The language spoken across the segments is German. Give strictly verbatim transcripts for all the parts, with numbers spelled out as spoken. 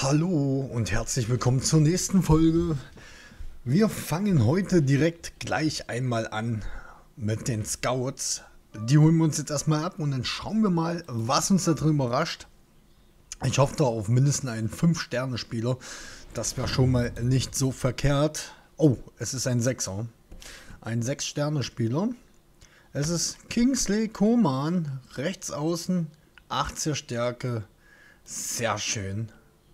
Hallo und herzlich willkommen zur nächsten Folge. Wir fangen heute direkt gleich einmal an mit den Scouts. Die holen wir uns jetzt erstmal ab und dann schauen wir mal, was uns da drin überrascht. Ich hoffe da auf mindestens einen fünf Sterne Spieler. Das wäre schon mal nicht so verkehrt. Oh, es ist ein Sechser. Ein sechs Sterne Spieler. Es ist Kingsley Coman, rechts außen, achtzig Stärke. Sehr schön.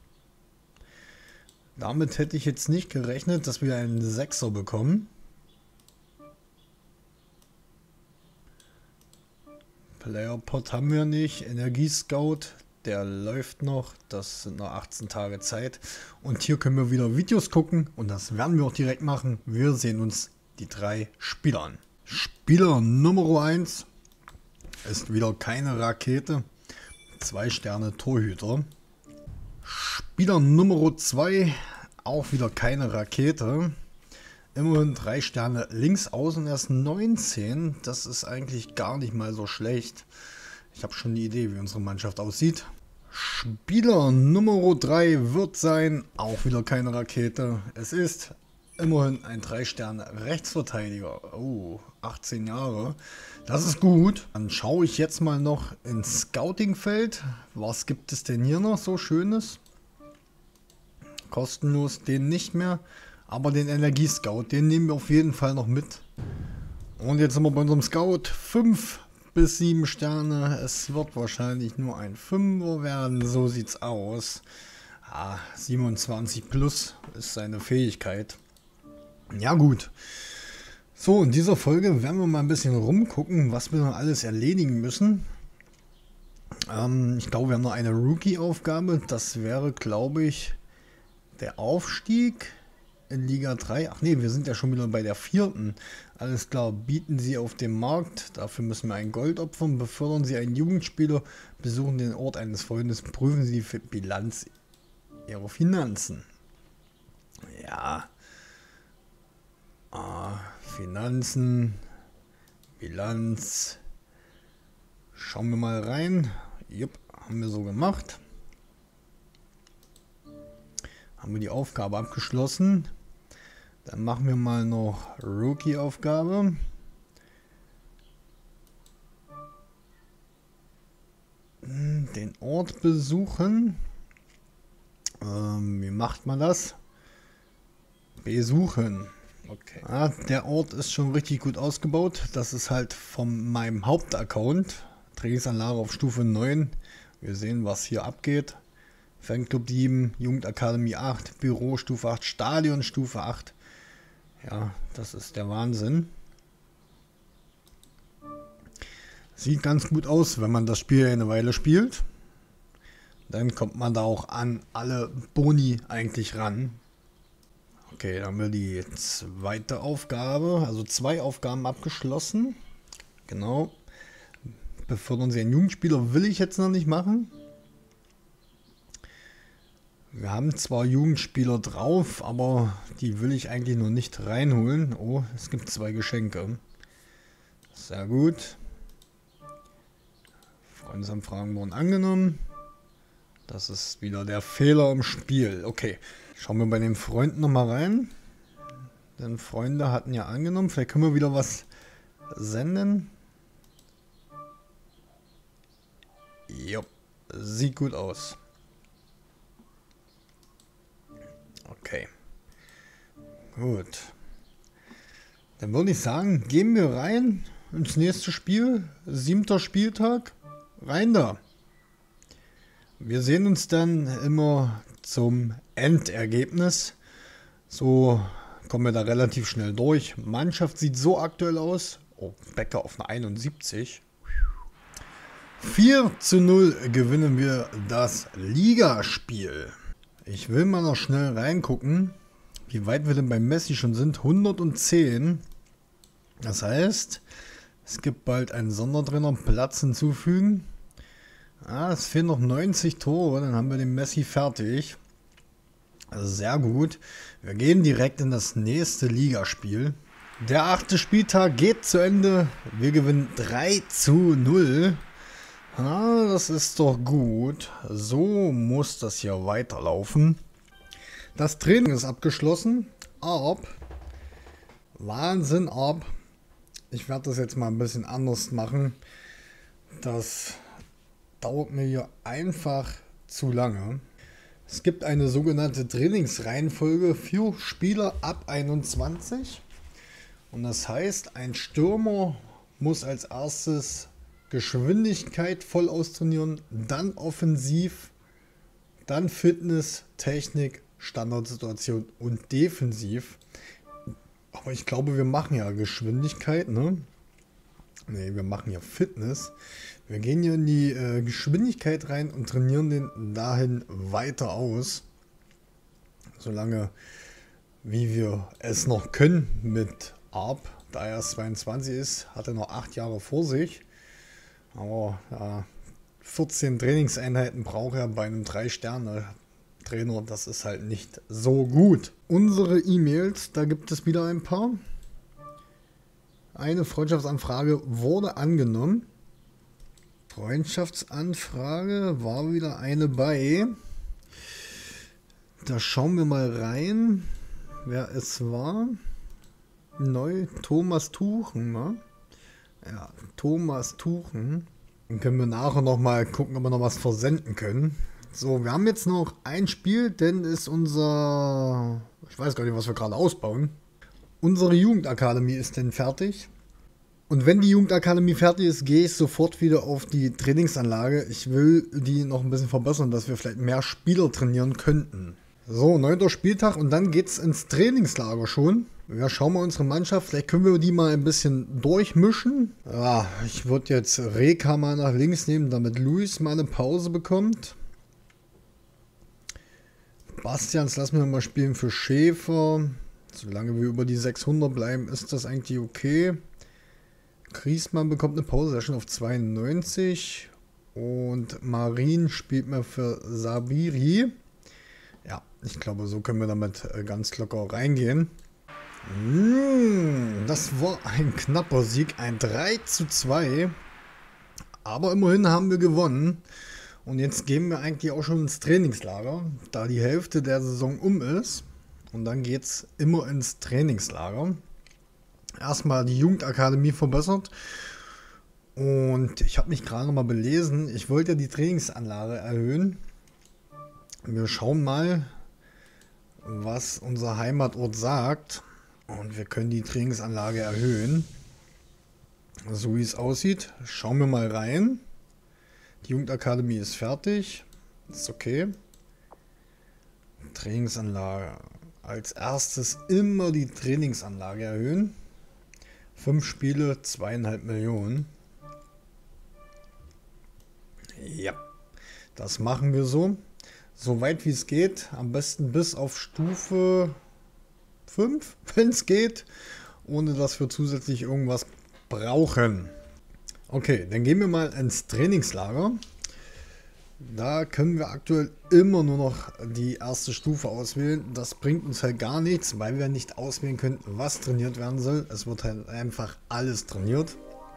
Damit hätte ich jetzt nicht gerechnet, dass wir einen Sechser bekommen. Player Pot haben wir nicht. Energie Scout, der läuft noch. Das sind noch achtzehn Tage Zeit. Und hier können wir wieder Videos gucken. Und das werden wir auch direkt machen. Wir sehen uns die drei Spieler an. Spieler Nummer eins ist wieder keine Rakete. zwei Sterne Torhüter. Spieler Nummer zwei, auch wieder keine Rakete. Immerhin drei Sterne links außen, erst neunzehn. Das ist eigentlich gar nicht mal so schlecht. Ich habe schon eine Idee, wie unsere Mannschaft aussieht. Spieler Nummer drei wird sein, auch wieder keine Rakete. Es ist immerhin ein drei Sterne Rechtsverteidiger. Oh, achtzehn Jahre. Das ist gut. Dann schaue ich jetzt mal noch ins Scouting-Feld. Was gibt es denn hier noch so Schönes? Kostenlos den nicht mehr. Aber den Energie-Scout, den nehmen wir auf jeden Fall noch mit. Und jetzt sind wir bei unserem Scout. fünf bis sieben Sterne. Es wird wahrscheinlich nur ein Fünfer werden. So sieht's aus. Ah, siebenundzwanzig plus ist seine Fähigkeit. Ja gut. So, in dieser Folge werden wir mal ein bisschen rumgucken, was wir noch alles erledigen müssen. Ähm, ich glaube, wir haben noch eine Rookie-Aufgabe. Das wäre, glaube ich, der Aufstieg in Liga drei. Ach nee, wir sind ja schon wieder bei der vierten. Alles klar, bieten Sie auf dem Markt. Dafür müssen wir ein Gold opfern. Befördern Sie einen Jugendspieler. Besuchen den Ort eines Freundes. Prüfen Sie die Bilanz Ihrer Finanzen. Ja. Ah, Finanzen, Bilanz. Schauen wir mal rein. Jupp, haben wir so gemacht. Haben wir die Aufgabe abgeschlossen. Dann machen wir mal noch Rookie-Aufgabe. Den Ort besuchen. Ähm, wie macht man das? Besuchen. Okay. Ah, der Ort ist schon richtig gut ausgebaut. Das ist halt von meinem Hauptaccount. Trainingsanlage auf Stufe neun. Wir sehen, was hier abgeht. Fanclub sieben, Jugendakademie acht, Büro Stufe acht, Stadion Stufe acht. Ja, das ist der Wahnsinn. Sieht ganz gut aus, wenn man das Spiel eine Weile spielt. Dann kommt man da auch an alle Boni eigentlich ran. Okay, dann haben wir die zweite Aufgabe, also zwei Aufgaben abgeschlossen. Genau. Befördern Sie einen Jugendspieler, will ich jetzt noch nicht machen. Wir haben zwar Jugendspieler drauf, aber die will ich eigentlich noch nicht reinholen. Oh, es gibt zwei Geschenke. Sehr gut. Freundesanfragen wurden angenommen. Das ist wieder der Fehler im Spiel. Okay, schauen wir bei den Freunden nochmal rein. Denn Freunde hatten ja angenommen. Vielleicht können wir wieder was senden. Jo, sieht gut aus. Okay. Gut. Dann würde ich sagen, gehen wir rein ins nächste Spiel. Siebter Spieltag. Rein da. Wir sehen uns dann immer zum Endergebnis. So kommen wir da relativ schnell durch. Mannschaft sieht so aktuell aus. Oh, Becker auf eine einundsiebzig. vier zu null gewinnen wir das Ligaspiel. Ich will mal noch schnell reingucken, wie weit wir denn bei Messi schon sind. hundertzehn. Das heißt, es gibt bald einen Sondertrainer, Platz hinzufügen. Ah, es fehlen noch neunzig Tore, dann haben wir den Messi fertig. Also sehr gut. Wir gehen direkt in das nächste Ligaspiel. Der achte Spieltag geht zu Ende. Wir gewinnen drei zu null. Ah, das ist doch gut. So muss das hier weiterlaufen. Das Training ist abgeschlossen. Ab. Wahnsinn, ab. Ich werde das jetzt mal ein bisschen anders machen. Das dauert mir hier einfach zu lange. Es gibt eine sogenannte Trainingsreihenfolge für Spieler ab einundzwanzig. Und das heißt, ein Stürmer muss als erstes Geschwindigkeit voll austrainieren, dann offensiv, dann Fitness, Technik, Standardsituation und defensiv. Aber ich glaube, wir machen ja Geschwindigkeit, ne? Ne, wir machen ja Fitness. Wir gehen hier in die äh, Geschwindigkeit rein und trainieren den dahin weiter aus. Solange wie wir es noch können mit Arp. Da er erst zweiundzwanzig ist, hat er noch acht Jahre vor sich. Aber ja, vierzehn Trainingseinheiten braucht er bei einem drei Sterne Trainer. Das ist halt nicht so gut. Unsere E-Mails, da gibt es wieder ein paar. Eine Freundschaftsanfrage wurde angenommen. Freundschaftsanfrage war wieder eine bei. Da schauen wir mal rein, wer es war. Neu, Thomas Tuchen, ne? Ja, Thomas Tuchen. Dann können wir nachher nochmal gucken, ob wir noch was versenden können. So, wir haben jetzt noch ein Spiel, denn ist unser... Ich weiß gar nicht, was wir gerade ausbauen. Unsere Jugendakademie ist denn fertig. Und wenn die Jugendakademie fertig ist, gehe ich sofort wieder auf die Trainingsanlage. Ich will die noch ein bisschen verbessern, dass wir vielleicht mehr Spieler trainieren könnten. So, neunter Spieltag und dann geht es ins Trainingslager schon. Ja, schauen wir unsere Mannschaft. Vielleicht können wir die mal ein bisschen durchmischen. Ja, ich würde jetzt Reka mal nach links nehmen, damit Luis mal eine Pause bekommt. Bastians lassen wir mal spielen für Schäfer. Solange wir über die sechshundert bleiben, ist das eigentlich okay. Griezmann bekommt eine Pause, er ist schon auf zweiundneunzig. Und Marin spielt mir für Sabiri. Ja, ich glaube, so können wir damit ganz locker reingehen. Das war ein knapper Sieg, ein drei zu zwei. Aber immerhin haben wir gewonnen. Und jetzt gehen wir eigentlich auch schon ins Trainingslager, da die Hälfte der Saison um ist. Und dann geht es immer ins Trainingslager. Erstmal die Jugendakademie verbessert. Und ich habe mich gerade noch mal belesen. Ich wollte ja die Trainingsanlage erhöhen. Wir schauen mal, was unser Heimatort sagt. Und wir können die Trainingsanlage erhöhen. So wie es aussieht. Schauen wir mal rein. Die Jugendakademie ist fertig. Ist okay. Trainingsanlage. Als erstes immer die Trainingsanlage erhöhen. Fünf Spiele, zweieinhalb Millionen. Ja, das machen wir so. So weit wie es geht. Am besten bis auf Stufe fünf, wenn es geht. Ohne dass wir zusätzlich irgendwas brauchen. Okay, dann gehen wir mal ins Trainingslager. Da können wir aktuell immer nur noch die erste Stufe auswählen. Das bringt uns halt gar nichts, weil wir nicht auswählen können, was trainiert werden soll. Es wird halt einfach alles trainiert.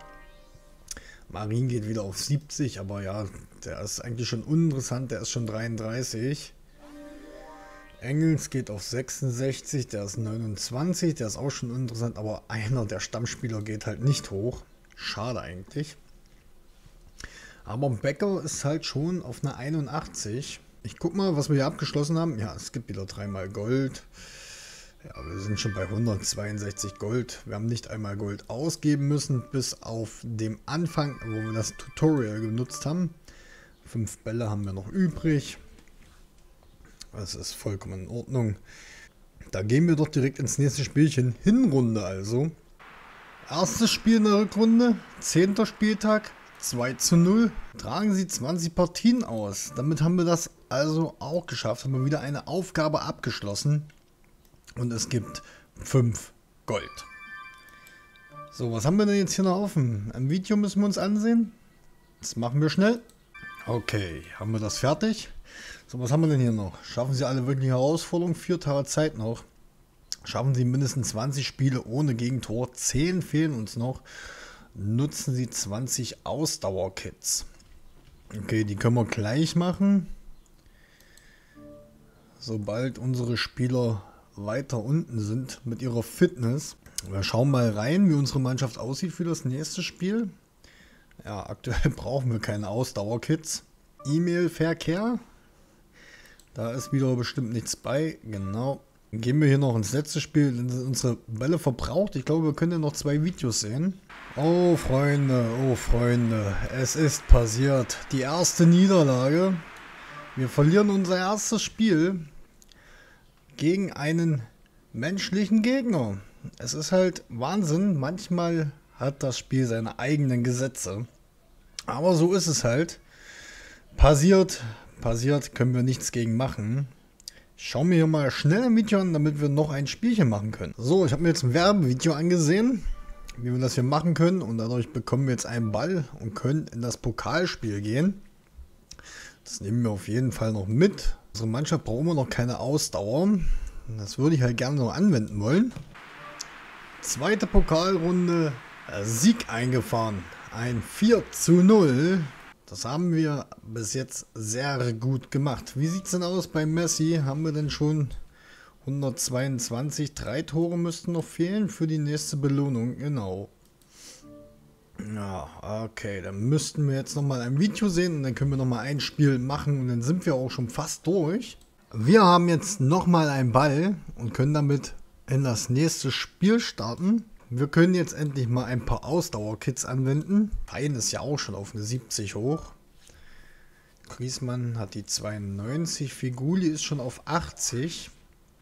Marin geht wieder auf siebzig, aber ja, der ist eigentlich schon uninteressant, der ist schon dreiunddreißig. Engels geht auf sechsundsechzig, der ist neunundzwanzig, der ist auch schon uninteressant, aber einer der Stammspieler geht halt nicht hoch. Schade eigentlich. Aber Becker ist halt schon auf einer einundachtzig. Ich guck mal, was wir hier abgeschlossen haben. Ja, es gibt wieder dreimal Gold. Ja, wir sind schon bei hundertzweiundsechzig Gold. Wir haben nicht einmal Gold ausgeben müssen, bis auf dem Anfang, wo wir das Tutorial genutzt haben. Fünf Bälle haben wir noch übrig. Das ist vollkommen in Ordnung. Da gehen wir doch direkt ins nächste Spielchen. Hinrunde also. Erstes Spiel in der Rückrunde. Zehnter Spieltag. zwei zu null. Tragen Sie zwanzig Partien aus. Damit haben wir das also auch geschafft. Haben wir wieder eine Aufgabe abgeschlossen. Und es gibt fünf Gold. So, was haben wir denn jetzt hier noch offen? Ein Video müssen wir uns ansehen. Das machen wir schnell. Okay, haben wir das fertig. So, was haben wir denn hier noch? Schaffen Sie alle wirklich Herausforderungen? Vier Tage Zeit noch. Schaffen Sie mindestens zwanzig Spiele ohne Gegentor. zehn fehlen uns noch. Nutzen Sie zwanzig Ausdauerkits. Okay, die können wir gleich machen. Sobald unsere Spieler weiter unten sind mit ihrer Fitness. Wir schauen mal rein, wie unsere Mannschaft aussieht für das nächste Spiel. Ja, aktuell brauchen wir keine Ausdauerkits. E-Mail-Verkehr. Da ist wieder bestimmt nichts bei. Genau. Gehen wir hier noch ins letzte Spiel. Dann sind unsere Bälle verbraucht. Ich glaube, wir können ja noch zwei Videos sehen. Oh, Freunde, oh, Freunde. Es ist passiert. Die erste Niederlage. Wir verlieren unser erstes Spiel gegen einen menschlichen Gegner. Es ist halt Wahnsinn. Manchmal hat das Spiel seine eigenen Gesetze. Aber so ist es halt. Passiert, passiert, können wir nichts gegen machen. Schauen wir hier mal schnell ein Video an, damit wir noch ein Spielchen machen können. So, ich habe mir jetzt ein Werbevideo angesehen, wie wir das hier machen können. Und dadurch bekommen wir jetzt einen Ball und können in das Pokalspiel gehen. Das nehmen wir auf jeden Fall noch mit. Unsere Mannschaft braucht immer noch keine Ausdauer. Das würde ich halt gerne noch anwenden wollen. Zweite Pokalrunde, Sieg eingefahren. Ein vier zu null. Das haben wir bis jetzt sehr gut gemacht. Wie sieht es denn aus bei Messi? Haben wir denn schon hundertzweiundzwanzig? Drei Tore müssten noch fehlen für die nächste Belohnung. Genau. Ja, okay, dann müssten wir jetzt nochmal ein Video sehen und dann können wir nochmal ein Spiel machen und dann sind wir auch schon fast durch. Wir haben jetzt nochmal einen Ball und können damit in das nächste Spiel starten. Wir können jetzt endlich mal ein paar Ausdauerkits anwenden. Ein ist ja auch schon auf eine siebzig hoch. Griezmann hat die zweiundneunzig, Figuli ist schon auf achtzig.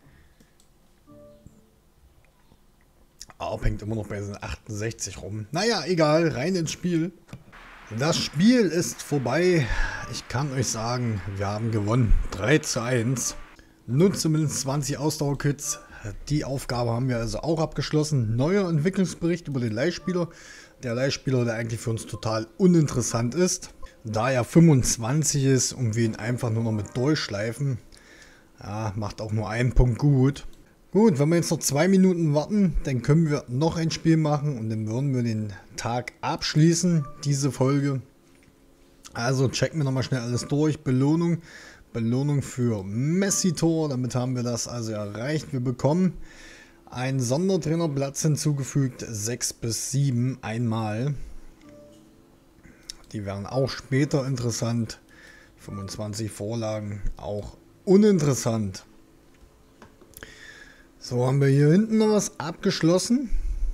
Arp hängt immer noch bei achtundsechzig rum. Naja, egal, rein ins Spiel. Das Spiel ist vorbei. Ich kann euch sagen, wir haben gewonnen. drei zu eins. Nur zumindest zwanzig Ausdauerkits. Die Aufgabe haben wir also auch abgeschlossen. Neuer Entwicklungsbericht über den Leihspieler. Der Leihspieler, der eigentlich für uns total uninteressant ist. Da er fünfundzwanzig ist und wir ihn einfach nur noch mit durchschleifen. Ja, macht auch nur einen Punkt gut. Gut, wenn wir jetzt noch zwei Minuten warten, dann können wir noch ein Spiel machen und dann würden wir den Tag abschließen, diese Folge. Also checken wir nochmal schnell alles durch. Belohnung, Belohnung für Messi-Tor, damit haben wir das also erreicht. Wir bekommen einen Sondertrainerplatz hinzugefügt, sechs bis sieben einmal. Die wären auch später interessant. fünfundzwanzig Vorlagen, auch uninteressant. So, haben wir hier hinten noch was abgeschlossen.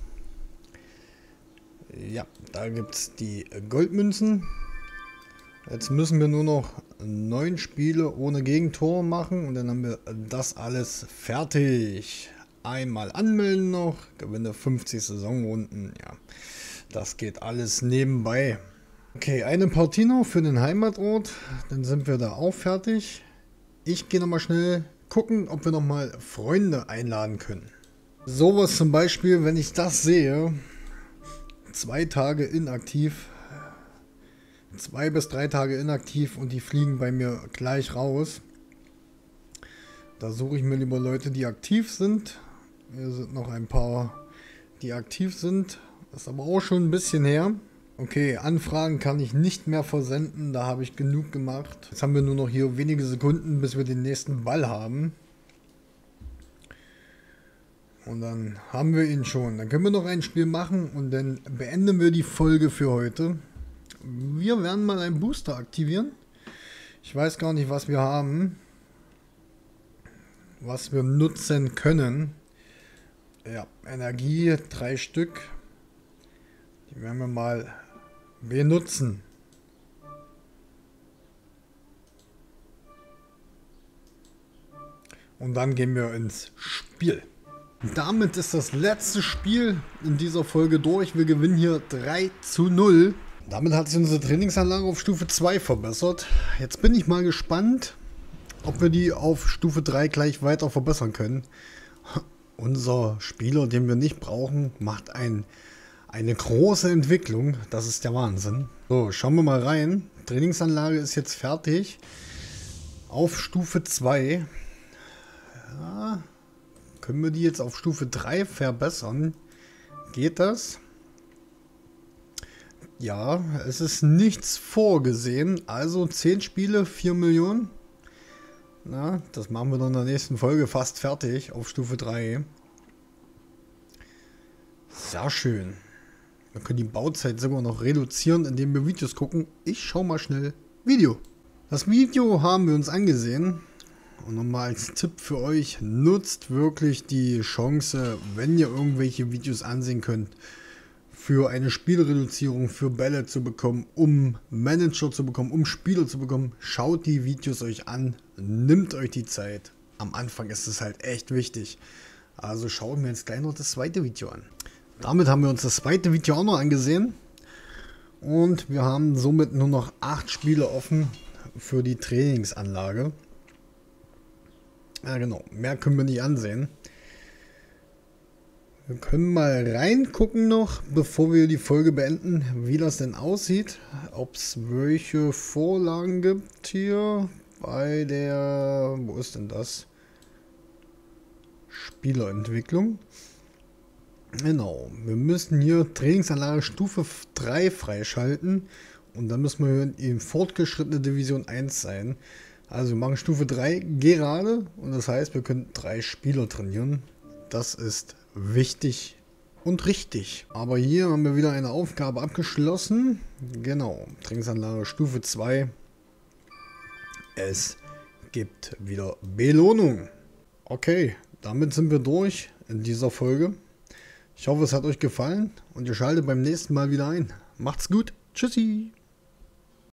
Ja, da gibt es die Goldmünzen. Jetzt müssen wir nur noch neun Spiele ohne Gegentor machen und dann haben wir das alles fertig. Einmal anmelden noch, gewinne fünfzig Saisonrunden. Ja, das geht alles nebenbei. Okay, eine Partie noch für den Heimatort. Dann sind wir da auch fertig. Ich gehe nochmal schnell gucken, ob wir nochmal Freunde einladen können. Sowas zum Beispiel, wenn ich das sehe, zwei Tage inaktiv, zwei bis drei Tage inaktiv und die fliegen bei mir gleich raus. Da suche ich mir lieber Leute, die aktiv sind. Hier sind noch ein paar, die aktiv sind. Das ist aber auch schon ein bisschen her. Okay, Anfragen kann ich nicht mehr versenden, da habe ich genug gemacht. Jetzt haben wir nur noch hier wenige Sekunden, bis wir den nächsten Ball haben. Und dann haben wir ihn schon. Dann können wir noch ein Spiel machen und dann beenden wir die Folge für heute. Wir werden mal einen Booster aktivieren. Ich weiß gar nicht, was wir haben. Was wir nutzen können. Ja, Energie, drei Stück. Die werden wir mal benutzen. Und dann gehen wir ins Spiel. Damit ist das letzte Spiel in dieser Folge durch. Wir gewinnen hier drei zu null. Damit hat sich unsere Trainingsanlage auf Stufe zwei verbessert. Jetzt bin ich mal gespannt, ob wir die auf Stufe drei gleich weiter verbessern können. Unser Spieler, den wir nicht brauchen, macht ein, eine große Entwicklung. Das ist der Wahnsinn. So, schauen wir mal rein. Trainingsanlage ist jetzt fertig. Auf Stufe zwei. Ja, können wir die jetzt auf Stufe drei verbessern? Geht das? Ja, es ist nichts vorgesehen. Also zehn Spiele, vier Millionen. Na, das machen wir dann in der nächsten Folge fast fertig auf Stufe drei. Sehr schön. Wir können die Bauzeit sogar noch reduzieren, indem wir Videos gucken. Ich schau mal schnell Video. Das Video haben wir uns angesehen. Und nochmal als Tipp für euch, nutzt wirklich die Chance, wenn ihr irgendwelche Videos ansehen könnt, für eine Spielreduzierung, für Bälle zu bekommen, um Manager zu bekommen, um Spieler zu bekommen. Schaut die Videos euch an, nimmt euch die Zeit. Am Anfang ist es halt echt wichtig. Also schauen wir jetzt gleich noch das zweite Video an. Damit haben wir uns das zweite Video auch noch angesehen. Und wir haben somit nur noch acht Spiele offen für die Trainingsanlage. Ja genau, mehr können wir nicht ansehen. Wir können mal reingucken noch, bevor wir die Folge beenden, wie das denn aussieht. Ob es welche Vorlagen gibt hier bei der, wo ist denn das? Spielerentwicklung. Genau, wir müssen hier Trainingsanlage Stufe drei freischalten. Und dann müssen wir in fortgeschrittene Division eins sein. Also wir machen Stufe drei gerade. Und das heißt, wir können drei Spieler trainieren. Das ist wichtig und richtig. Aber hier haben wir wieder eine Aufgabe abgeschlossen. Genau, Trainingsanlage Stufe zwei. Es gibt wieder Belohnung. Okay, damit sind wir durch in dieser Folge. Ich hoffe, es hat euch gefallen und ihr schaltet beim nächsten Mal wieder ein. Macht's gut. Tschüssi.